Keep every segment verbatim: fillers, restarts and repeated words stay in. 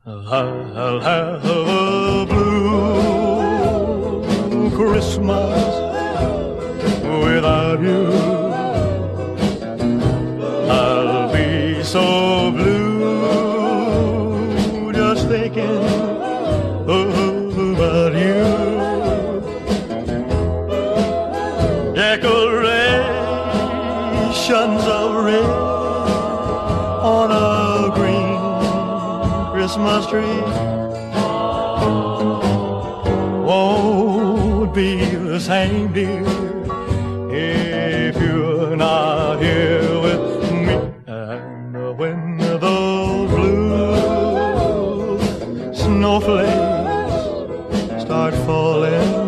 I'll have a blue Christmas without you. I'll be so blue just thinking about you. Decorations of red on a green Christmas tree won't be the same, dear, if you're not here with me. And when those blue snowflakes start falling,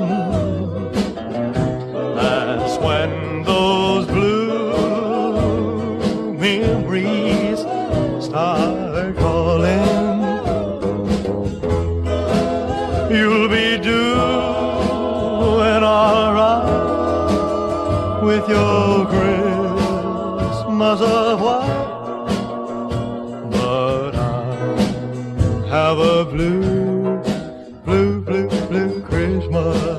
that's when those blue memories start calling. You'll be doing all right with your Christmas of white, but I'll have a blue, blue, blue, blue Christmas.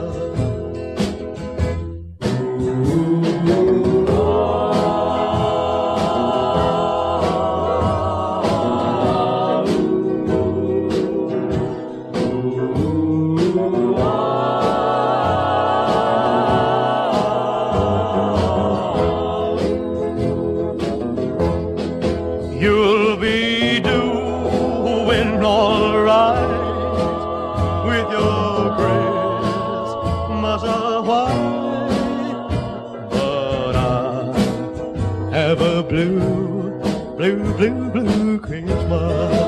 You'll be doing all right with your Christmas of white, but I have a blue, blue, blue, blue Christmas.